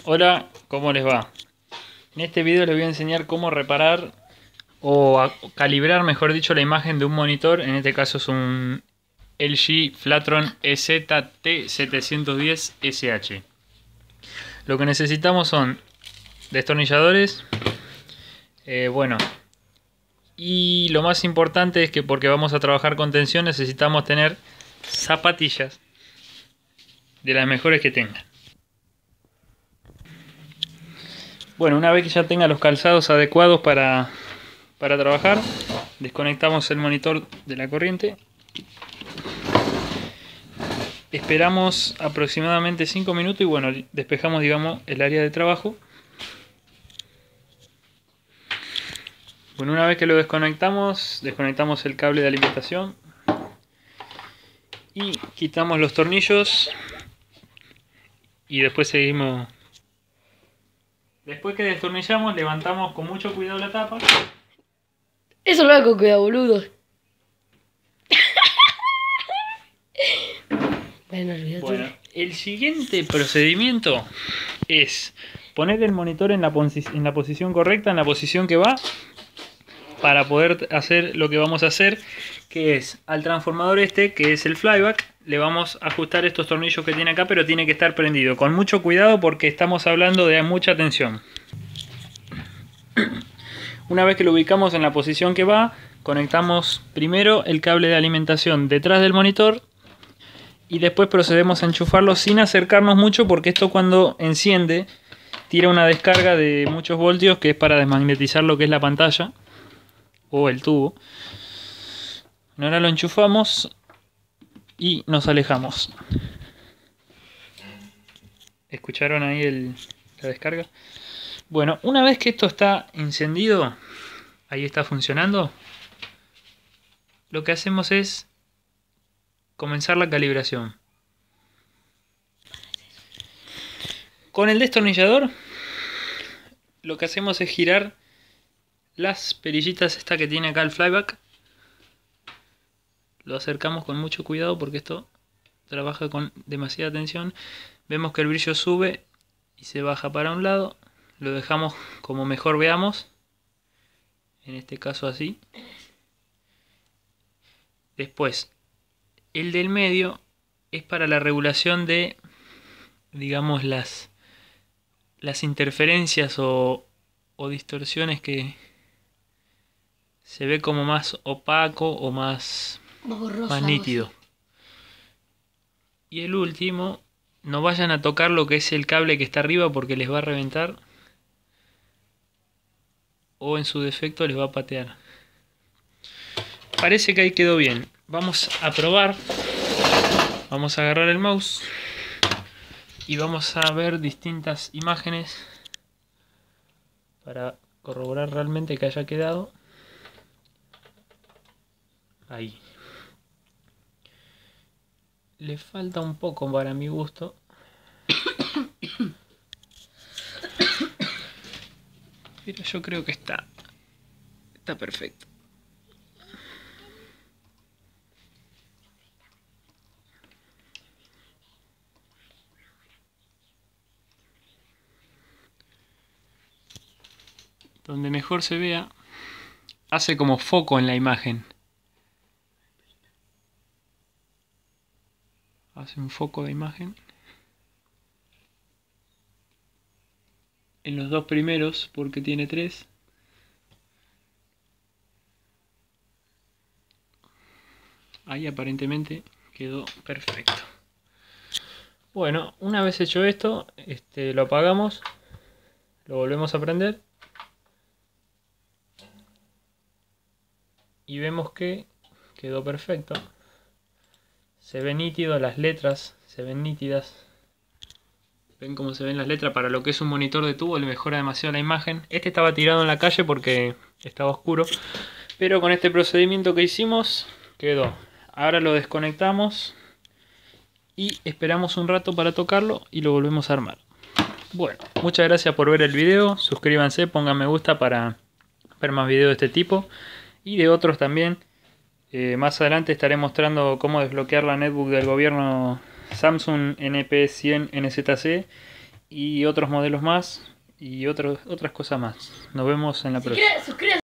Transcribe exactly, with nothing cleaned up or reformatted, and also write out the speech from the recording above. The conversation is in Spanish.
Hola, ¿cómo les va? En este video les voy a enseñar cómo reparar o a- calibrar, mejor dicho, la imagen de un monitor. En este caso es un L G Flatron E Z T setecientos diez S H. Lo que necesitamos son destornilladores, eh, bueno, y lo más importante es que porque vamos a trabajar con tensión necesitamos tener zapatillas de las mejores que tengan. Bueno, una vez que ya tenga los calzados adecuados para, para trabajar, desconectamos el monitor de la corriente. Esperamos aproximadamente cinco minutos y bueno, despejamos, digamos, el área de trabajo. Bueno, una vez que lo desconectamos, desconectamos el cable de alimentación y quitamos los tornillos y después seguimos. Después que destornillamos, levantamos con mucho cuidado la tapa. Eso lo hago con cuidado, boludo. Bueno, olvídate. Bueno, el siguiente procedimiento es poner el monitor en la, en la posición correcta, en la posición que va, para poder hacer lo que vamos a hacer, que es al transformador este, que es el flyback, le vamos a ajustar estos tornillos que tiene acá, pero tiene que estar prendido. Con mucho cuidado porque estamos hablando de mucha tensión. Una vez que lo ubicamos en la posición que va, conectamos primero el cable de alimentación detrás del monitor y después procedemos a enchufarlo sin acercarnos mucho, porque esto cuando enciende tira una descarga de muchos voltios que es para desmagnetizar lo que es la pantalla o el tubo. Ahora lo enchufamos y nos alejamos. ¿Escucharon ahí el, la descarga? Bueno, una vez que esto está encendido, ahí está funcionando, lo que hacemos es comenzar la calibración. Con el destornillador lo que hacemos es girar las perillitas esta que tiene acá el flyback. Lo acercamos con mucho cuidado porque esto trabaja con demasiada tensión. Vemos que el brillo sube y se baja para un lado. Lo dejamos como mejor veamos. En este caso así. Después, el del medio es para la regulación de, digamos, las, las interferencias o, o distorsiones que se ve como más opaco o más, Borroso, más nítido. Y el último, no vayan a tocar lo que es el cable que está arriba porque les va a reventar. O en su defecto les va a patear. Parece que ahí quedó bien. Vamos a probar. Vamos a agarrar el mouse. Y vamos a ver distintas imágenes. Para corroborar realmente que haya quedado. Ahí. Le falta un poco para mi gusto. Pero yo creo que está. Está perfecto. Donde mejor se vea, hace como foco en la imagen. Hace un foco de imagen. En los dos primeros, porque tiene tres. Ahí aparentemente quedó perfecto. Bueno, una vez hecho esto, este, lo apagamos. Lo volvemos a prender. Y vemos que quedó perfecto. Se ve nítido, las letras se ven nítidas. Ven cómo se ven las letras. Para lo que es un monitor de tubo le mejora demasiado la imagen. Este estaba tirado en la calle porque estaba oscuro. Pero con este procedimiento que hicimos quedó. Ahora lo desconectamos. Y esperamos un rato para tocarlo y lo volvemos a armar. Bueno, muchas gracias por ver el video. Suscríbanse, pongan me gusta para ver más videos de este tipo. Y de otros también. Eh, más adelante estaré mostrando cómo desbloquear la netbook del gobierno Samsung N P cien N Z C y otros modelos más y otros, otras cosas más. Nos vemos en la Si próxima. quieres, suscríbete.